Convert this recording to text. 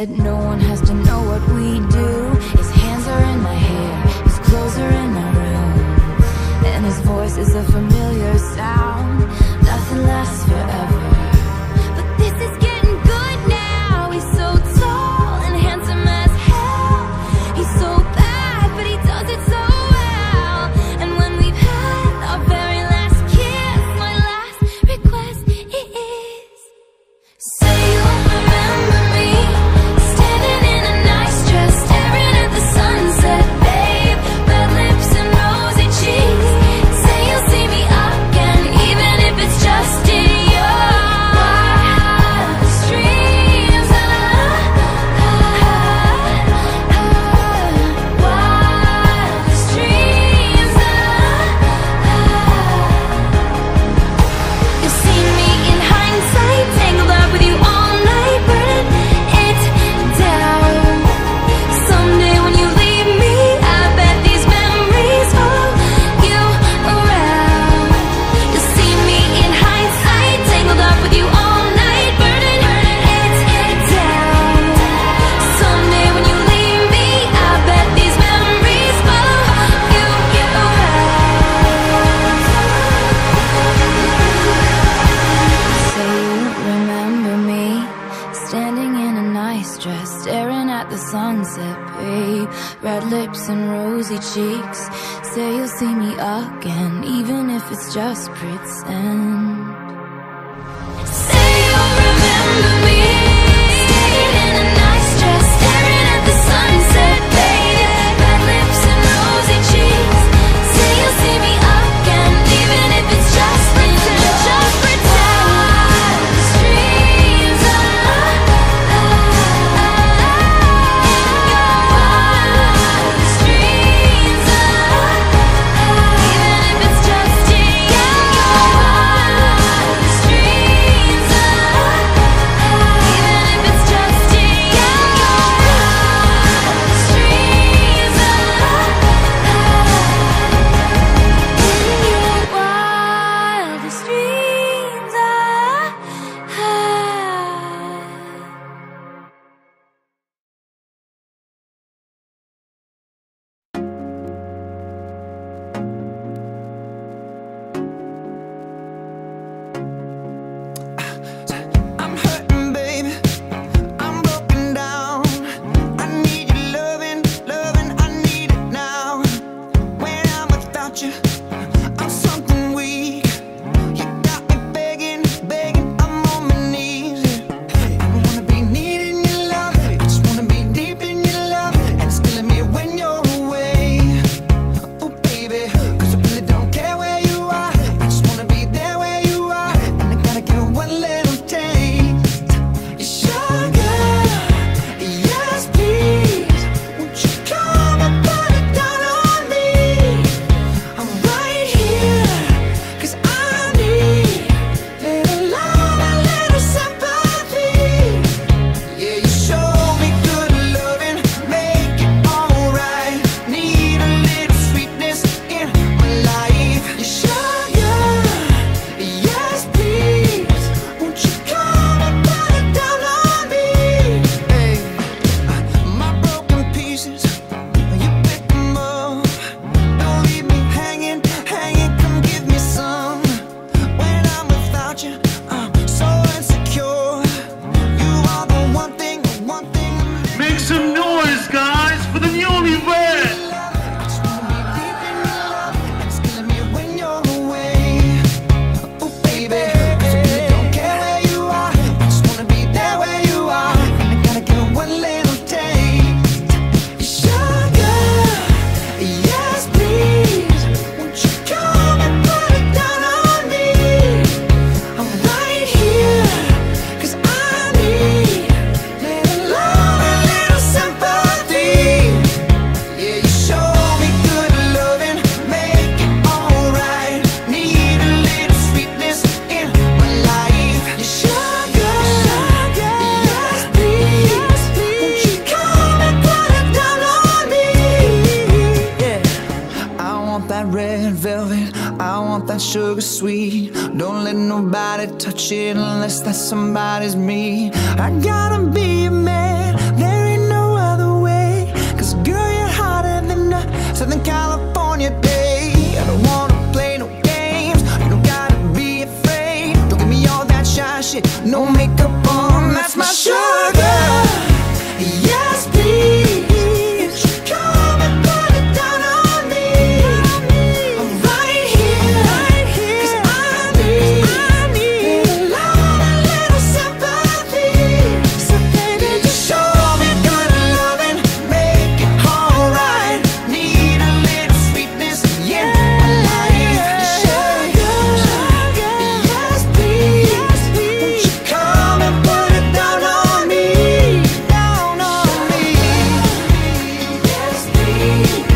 said no one has to know what we do. His hands are in my hair, his clothes are in my room, and his voice is a familiar sound. Nothing lasts forever, but this is getting good now. He's so tall and handsome as hell. He's so bad, but he does it so well. And when we've had our very last kiss, my last request is, say you'll remember me, standing in a nice dress, staring at the sunset, babe. Red lips and rosy cheeks. Say you'll see me again, even if it's just in your wildest dreams. Wildest dreams. You'll see me in hindsight, tangled up with you all night, burning it down. Someday when you leave me, I bet these memories follow you around. You'll see me in hindsight, tangled up with you all night, burning it down. Someday when you leave me, I bet these memories follow you around. Say you remember me, standing in a nice dress, staring at the sunset, babe. Red lips and rosy cheeks. Say you'll see me again, even if it's just pretend. Say you'll remember me, standing in a nice dress, staring at the sunset, babe. Red lips and rosy cheeks. Say you'll see me again, even if it's just pretend. Just pretend. Wildest dreams. Wildest dreams. Even if it's just in your wildest dreams. Even if it's just in your wildest dreams. In your wildest dreams. I'm hurting, baby. I'm broken down. I need your loving, loving. I need it now. When I'm without you, I'm something weak. You got me begging, begging. I'm on my knees. I don't wanna be needing your love. I just wanna be deep in your love. And it's killing me when you're away. Oh, baby, 'cause I really don't care where you are. I just wanna be there where you are. And I gotta get one little taste. Your sugar, yes please. Won't you come and put it down on me? I'm right here, 'cause I need little love and little sympathy. Yeah, you show me good loving, make it alright. Need a little sweetness in my life. Your sugar, yes please. Won't you come and put it down on me? Hey, my broken pieces, you pick them up. Don't leave me hanging, hanging. Come give me some. When I'm without you, I'm so insecure. You are the one thing I'm Make some noise, guys, for the newlywed! I just wanna be deep in your love, and it's killing me when you're away. Oh, baby, 'cause I really don't care where you are. I just wanna be there where you are. And I gotta get one little taste. Your sugar, yes please. Won't you come and put it down on me? I'm right here, 'cause I need little love and little sympathy. Yeah, you show me good loving, make it alright. Need a little sweetness in my life. Your sugar, yes please. Won't you come and put it down on me? Yeah, I want that red velvet, I want that sugar sweet. Don't let nobody touch it unless that somebody's me. I gotta be a man, me.